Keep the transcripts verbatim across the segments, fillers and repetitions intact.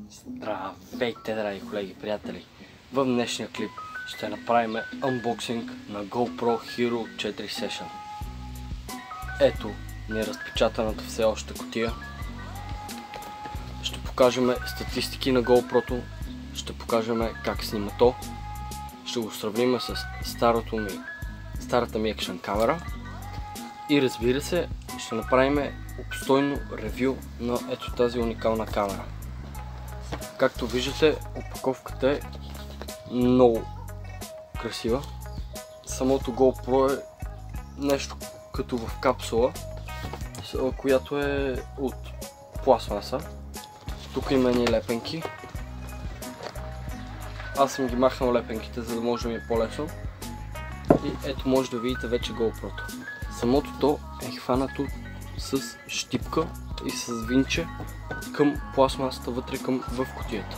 Здравейте, драги колеги, приятели! В днешния клип ще направим анбоксинг на GoPro Hero четири Session. Ето ни е разпечатаната все още кутия. Ще покажем статистики на GoPro-то, ще покажем как снима то, ще го сравним с старото ми, старата ми екшън камера и разбира се, ще направим обстойно ревю на ето тази уникална камера. Както виждате, опаковката е много красива. Самото GoPro е нещо като в капсула, която е от пластмаса. Тук има едни лепенки. Аз съм ги махнал лепенките, за да може да ми е по-лесно. И ето може да видите вече GoPro-то. Самото то е хванато с щипка и с винче към пластмасата вътре към, в кутията.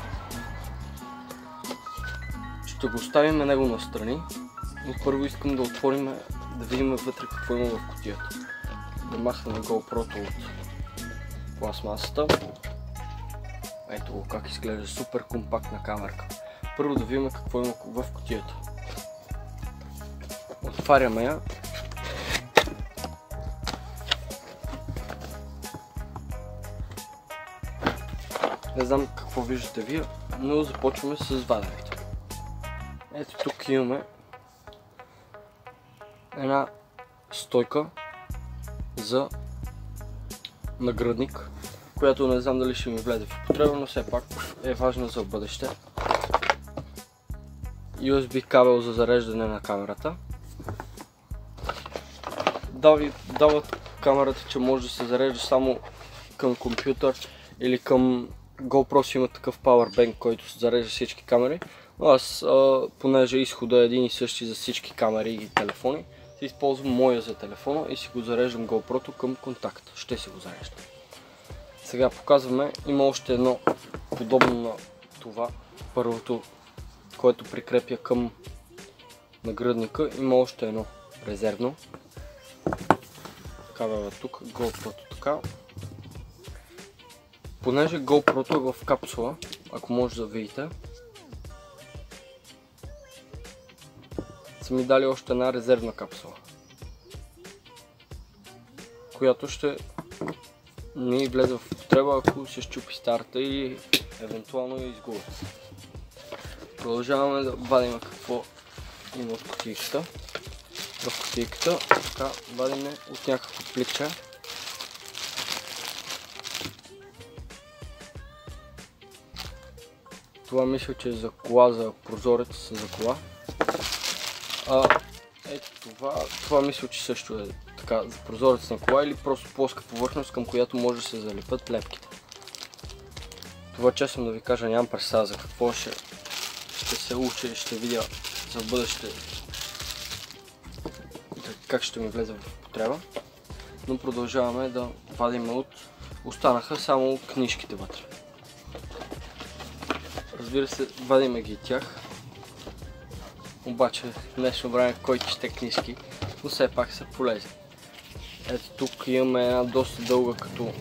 Ще го оставим на него настрани, но първо искам да отворим, да видим вътре какво има в кутията. Да махнем GoPro-то от пластмасата. Ето го как изглежда, супер компактна камерка. Първо да видим какво има в кутията. Отваряме я. Не знам какво виждате вие, но започваме с вадените. Ето тук имаме една стойка за нагръдник, която не знам дали ще ми влезе в употреба, но все пак е важна за бъдеще. ю ес би кабел за зареждане на камерата. Дават камерата, че може да се зарежда само към компютър или към GoPro си има такъв Powerbank, който се зарежда всички камери, но аз, а, понеже изхода е един и същи за всички камери и телефони, си използвам моя за телефона и си го зареждам GoPro-то към контакт. Ще си го зареждам. Сега показваме, има още едно подобно на това, първото, което прикрепя към нагръдника, има още едно резервно. Кабел е тук, GoPro-то така. Понеже GoPro-то е в капсула, ако може да видите, са ми дали още една резервна капсула, която ще ни влезе в употреба, ако се счупи старата или евентуално я изгубят. Продължаваме да вадим какво има от кутийката. В кутийката така вадим от някакво пликче. Това мисля, че е за кола, за прозорец за кола. А, ето това, това мисля, че също е така за прозорец на кола или просто плоска повърхност, към която може да се залепят лепките. Това, честно да ви кажа, нямам представа за какво ще, ще се уча и ще видя за бъдеще как ще ми влезе в употреба. Но продължаваме да вадим от... Останаха само книжките вътре. Разбира се, вадиме ги тях, обаче в днешно време кой чете книжки, но все пак са полезни. Ето тук имаме една доста дълга като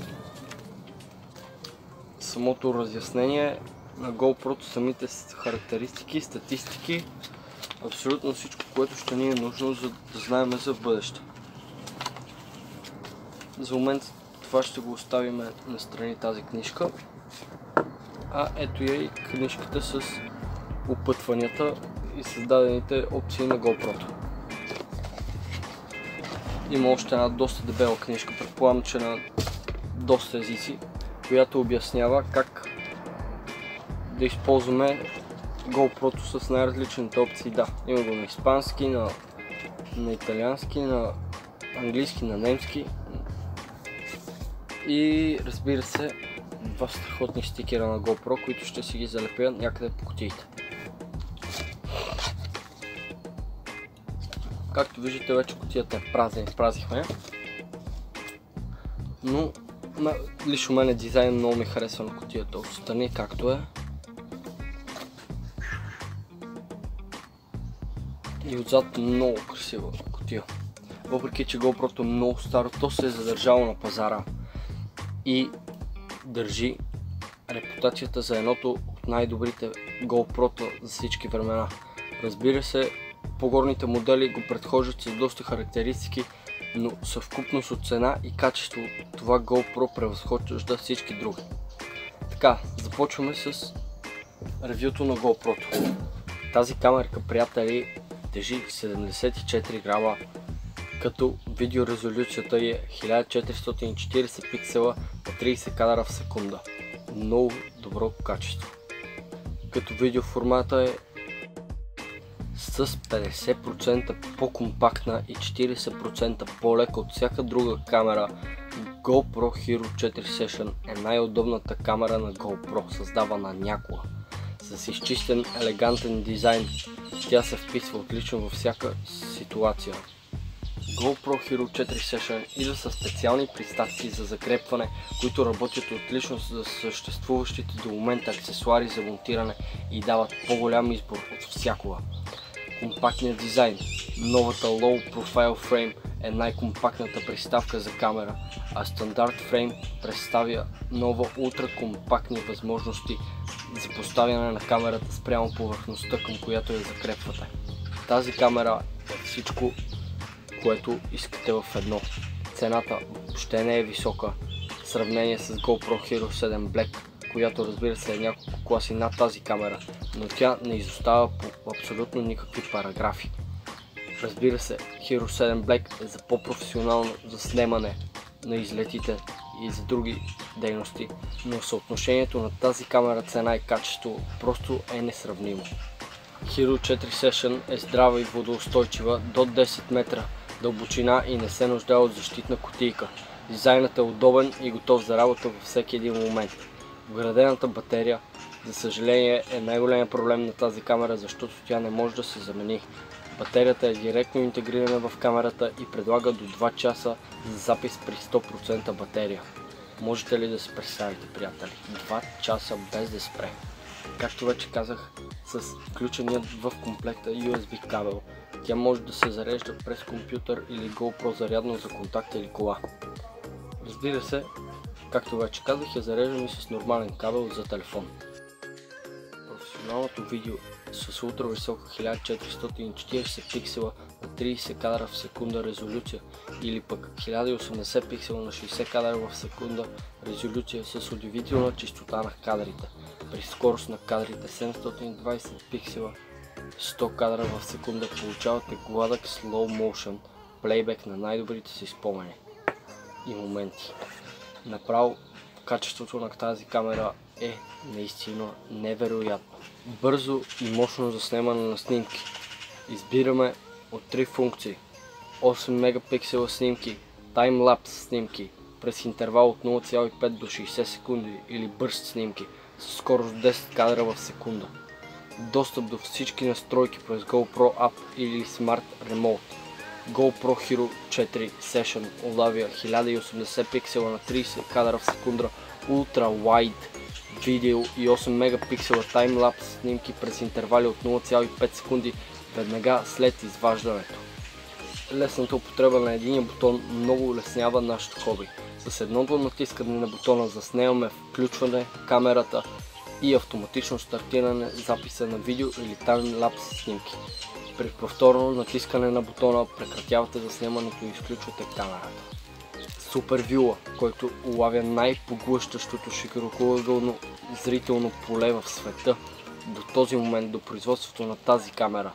самото разяснение на GoPro-то, самите характеристики, статистики, абсолютно всичко, което ще ни е нужно, за да знаем за бъдеще. За момент това ще го оставим настрани тази книжка. А ето я и книжката с опътванията и създадените опции на GoPro-то. Има още една доста дебела книжка, предполагам, че на доста езици, която обяснява как да използваме GoPro-то с най-различните опции. Да, има го на испански, на, на италиански, на английски, на немски и разбира се, два страхотни стикера на GoPro, които ще си ги залепя някъде по кутиите. Както виждате, вече кутията е празна, изпразихме. Но на, лично мен дизайн много ми харесва на кутията отстрани, както е. И отзад много красива кутия. Въпреки че GoPro-то е много старо, то се е задържало на пазара и държи репутацията за едното от най-добрите GoPro-та за всички времена. Разбира се, по-горните модели го предхождат с доста характеристики, но съвкупност от цена и качество това GoPro превъзхожда всички други. Така, започваме с ревюто на GoPro-то. Тази камерка, приятели, тежи седемдесет и четири грама, като видеорезолюцията е хиляда четиристотин и четиридесет пиксела на тридесет кадра в секунда. Много добро качество. Като видеоформата е с петдесет процента по-компактна и четиридесет процента по-лека от всяка друга камера. GoPro Hero четири Session е най-удобната камера на GoPro, създавана някога. С изчистен, елегантен дизайн, тя се вписва отлично във всяка ситуация. GoPro Hero четири Session идва със специални приставки за закрепване, които работят отлично за съществуващите до момента аксесуари за монтиране и дават по-голям избор от всякога. Компактният дизайн. Новата Low Profile Frame е най-компактната приставка за камера, а Standard Frame представя нова ултракомпактни възможности за поставяне на камерата спрямо повърхността, към която я закрепвате. Тази камера е всичко, което искате в едно. Цената въобще не е висока в сравнение с GoPro Hero седем Black, която, разбира се, е няколко класи над тази камера, но тя не изостава по абсолютно никакви параграфи. Разбира се, Hero седем Black е за по-професионално заснемане на излетите и за други дейности, но съотношението на тази камера цена и качество просто е несравнимо. Hero четири Session е здрава и водоустойчива до десет метра дълбочина и не се нуждае от защитна кутийка. Дизайнът е удобен и готов за работа във всеки един момент. Вградената батерия, за съжаление, е най-големият проблем на тази камера, защото тя не може да се замени. Батерията е директно интегрирана в камерата и предлага до два часа за запис при сто процента батерия. Можете ли да се представите, приятели? два часа без да спре. Както вече казах, с включеният в комплекта ю ес би кабел, тя може да се зарежда през компютър или GoPro зарядно за контакт или кола. Разбира се, както вече казах, я зареждам и с нормален кабел за телефон. Професионалното видео с ултрависока хиляда четиристотин и четиридесет пиксела на тридесет кадра в секунда резолюция или пък хиляда и осемдесет пиксела на шейсет кадра в секунда резолюция с удивителна чистота на кадрите. При скорост на кадрите седемстотин и двадесет пиксела сто кадра в секунда получавате гладък slow motion плейбек на най-добрите си спомени и моменти. Направо качеството на тази камера е наистина невероятно. Бързо и мощно заснемане на снимки. Избираме от три функции: осем мегапиксела снимки, таймлапс снимки през интервал от нула цяло и пет до шейсет секунди или бърст снимки с скорост десет кадра в секунда. Достъп до всички настройки през GoPro App или Smart Remote. GoPro Hero четири Session улавя хиляда и осемдесет пиксела на тридесет кадра в секунда Ultra Wide видео и осем мегапиксела таймлапс снимки през интервали от нула цяло и пет секунди веднага след изваждането. Лесната употреба на единия бутон много улеснява нашето хоби. С едното натискане на бутона заснемаме включване камерата и автоматично стартиране записа на видео или таймлапс снимки. При повторно натискане на бутона прекратявате заснемането и изключвате камерата. Супер View, който улавя най-поглъщащото широкоъгълно зрително поле в света до този момент, до производството на тази камера,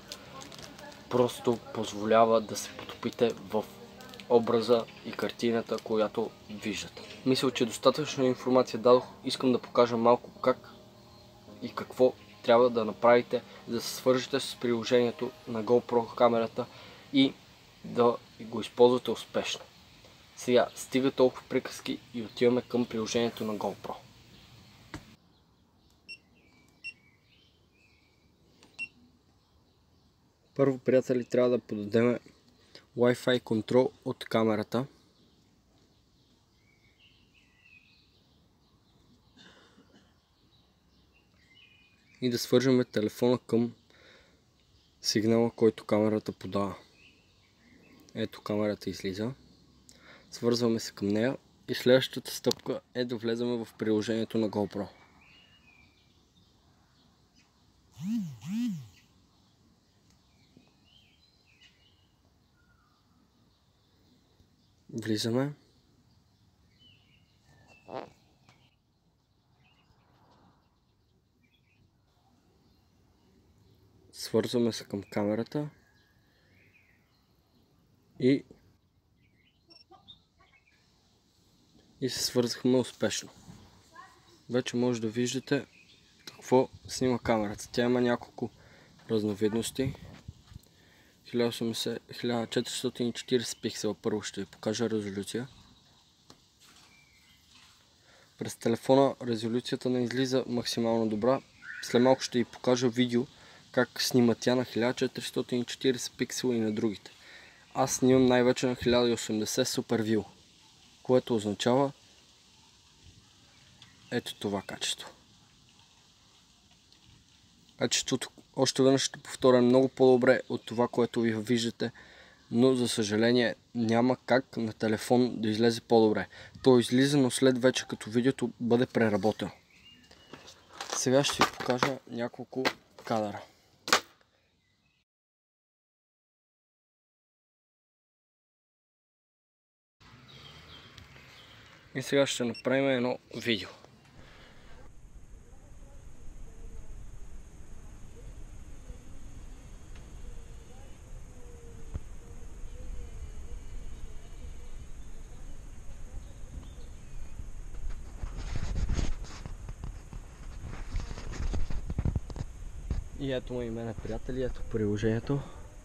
просто позволява да се потопите в образа и картината, която виждате. Мисля, че достатъчно информация дадох. Искам да покажа малко как и какво трябва да направите, за да се свържете с приложението на GoPro камерата и да го използвате успешно. Сега стига толкова приказки и отиваме към приложението на GoPro. Първо, приятели, трябва да подадем Wi-Fi контрол от камерата. И да свържем телефона към сигнала, който камерата подава. Ето, камерата излиза. Свързваме се към нея и следващата стъпка е да влезем в приложението на GoPro. Влизаме. Свързваме се към камерата и и се свързахме успешно. Вече може да виждате какво снима камерата. Тя има няколко разновидности. хиляда четиристотин и четирийсет пиксела първо ще ви покажа резолюция. През телефона резолюцията не излиза максимално добра. След малко ще ви покажа видео как снима тя на хиляда четиристотин и четирийсет пиксела и на другите. Аз снимам най-вече на хиляда и осемдесет Super View, което означава ето това качество. Качеството, още веднъж ще повторя, е много по-добре от това, което ви виждате, но за съжаление няма как на телефон да излезе по-добре. То излиза, но след вече като видеото бъде преработено. Сега ще ви покажа няколко кадъра. И сега ще направим едно видео. И ето му и мене, приятели, ето приложението.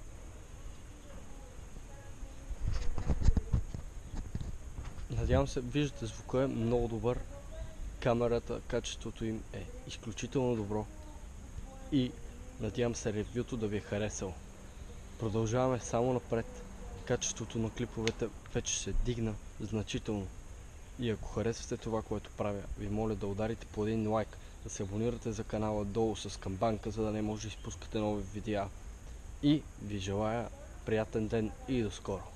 Надявам се, виждате, звука е много добър. Камерата, качеството им е изключително добро. И надявам се ревюто да ви е харесало. Продължаваме само напред. Качеството на клиповете вече се дигна значително. И ако харесвате това, което правя, ви моля да ударите по един лайк, да се абонирате за канала долу с камбанка, за да не може да изпускате нови видеа. И ви желая приятен ден и до скоро!